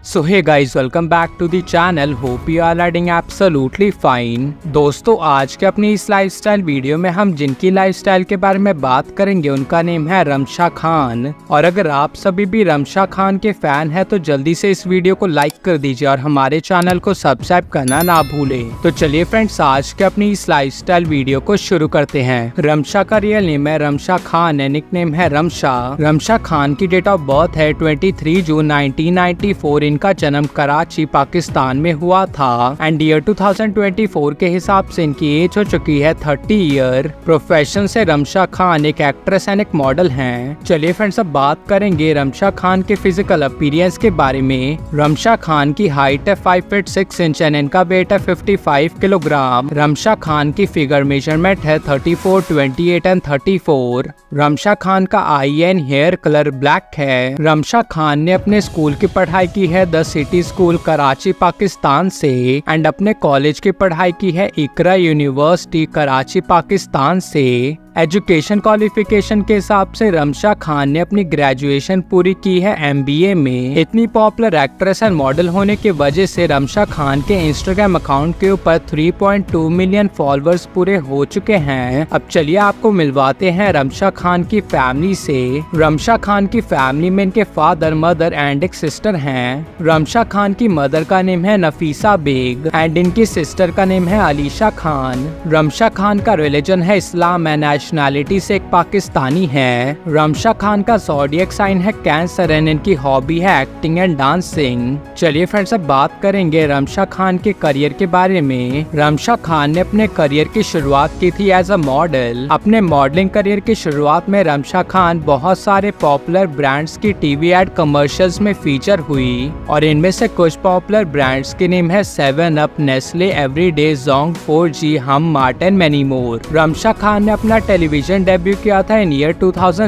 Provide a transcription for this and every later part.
So hey guys, welcome back to the channel. Hope you are riding absolutely fine. दोस्तों, आज के अपनी इस लाइफस्टाइल वीडियो में हम जिनकी लाइफस्टाइल के बारे में बात करेंगे उनका नेम है रमशा खान। और अगर आप सभी भी रमशा खान के फैन हैं तो जल्दी से इस वीडियो को लाइक कर दीजिए और हमारे चैनल को सब्सक्राइब करना ना भूलें। तो चलिए फ्रेंड्स, आज के अपनी इस लाइफस्टाइल वीडियो को शुरू करते हैं। रमशा का रियल नेम है रमशा खान, निकनेम है रमशा। रमशा खान की डेट ऑफ बर्थ है 23 जून 1994। इनका जन्म कराची पाकिस्तान में हुआ था एंड ईयर 2024 के हिसाब से इनकी एज हो चुकी है 30 ईयर। प्रोफेशन से रमशा खान एक एक्ट्रेस एंड एक मॉडल हैं। चलिए फ्रेंड्स, अब बात करेंगे रमशा खान के फिजिकल अपीयरेंस के बारे में। रमशा खान की हाइट है 5 फीट 6 इंच एंड इनका वेट है 55 किलोग्राम। रमशा खान की फिगर मेजरमेंट है 34, 28 एंड 34। रमशा खान का eye and hair colour black है। रमशा खान ने अपने स्कूल की पढ़ाई की है the city school Karachi Pakistan से एंड अपने कॉलेज की पढ़ाई की है इकरा यूनिवर्सिटी कराची पाकिस्तान से। एजुकेशन क्वालिफिकेशन के हिसाब से रमशा खान ने अपनी ग्रेजुएशन पूरी की है MBA में। इतनी पॉपुलर एक्ट्रेस एंड मॉडल होने की वजह से रमशा खान के इंस्टाग्राम अकाउंट के ऊपर 3.2 मिलियन फॉलोअर्स पूरे हो चुके हैं। अब चलिए आपको मिलवाते हैं रमशा खान की फैमिली से। रमशा खान की फैमिली में इनके फादर, मदर एंड एक सिस्टर हैं। रमशा खान की मदर का नेम है नफीसा बेग एंड इनकी सिस्टर का नेम है अलीशा खान। रमशा खान का रिलीजन है इस्लाम एंड नेशनैलिटी से एक पाकिस्तानी है। रमशा खान का ज़ोडिएक साइन है कैंसर एंड इनकी हॉबी है एक्टिंग एंड डांसिंग। चलिए फ्रेंड्स, अब बात करेंगे रमशा खान के करियर के बारे में। रमशा खान ने अपने करियर की शुरुआत की थी एज अ मॉडल। अपने मॉडलिंग करियर की शुरुआत में रमशा खान बहुत सारे पॉपुलर ब्रांड्स की टीवी एड कमर्शियल्स में फीचर हुई और इनमें से कुछ पॉपुलर ब्रांड्स के नेम है 7up, Nestle, everyday, Zong, 4G, Hum, Martin, many more. Ramsha Khan ने अपना टेलीविजन डेब्यू किया था in year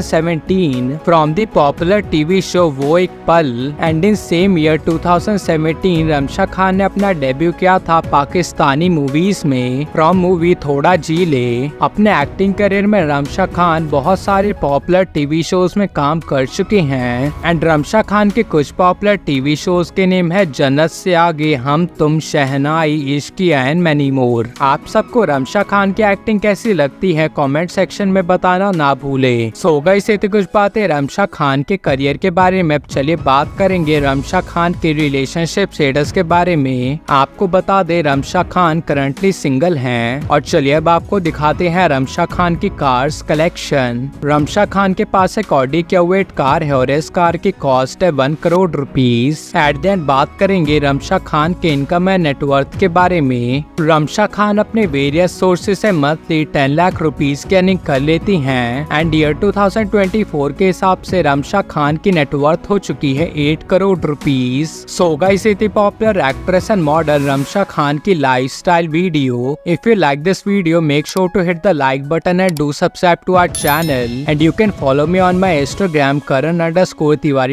2017 from the popular TV show Wo Ek Pal and in same year 2017 Ramsha Khan ने अपना डेब्यू किया था पाकिस्तानी मूवीज में फ्रॉम मूवी थोड़ा जी ले। अपने एक्टिंग करियर में रमशा खान बहुत सारे पॉपुलर टीवी शोज में काम कर चुके हैं एंड रमशा खान के कुछ पॉपुलर टीवी शोज के नेम है Jannat Se Aage, Hum, Tum, Shehnai, Ishqiya and many more. आप सबको रमशा खान की एक्टिंग कैसी लगती है कमेंट सेक्शन में बताना ना भूले। सो गाइस, ये थी कुछ बातें रमशा खान के करियर के बारे में। अब चलिए बात करेंगे रमशा खान के रिलेशनशिप स्टेटस के बारे में। आपको बता दे रमशा खान करंटली सिंगल हैं। और चलिए अब आपको दिखाते हैं रमशा खान की कार्स कलेक्शन। रमशा खान के पास एक ऑडी क्यूवेट कार है और इस कार की कॉस्ट है 1 crore rupees. At the end बात करेंगे रमशा खान के इनकम एंड नेटवर्थ के बारे में। रमशा खान अपने वेरियस सोर्सेज से मंथली 10 लाख रुपीज की अर्निंग कर लेती हैं एंड ईयर 2024 के हिसाब से रमशा खान की नेटवर्थ हो चुकी है 8 करोड़ रुपीज। सो गाइस, इतनी popular actress and model Ramsha Khan की lifestyle video. If you like this video, make sure to hit the like button and do subscribe to our channel and you can follow me on my Instagram karan_tiwari।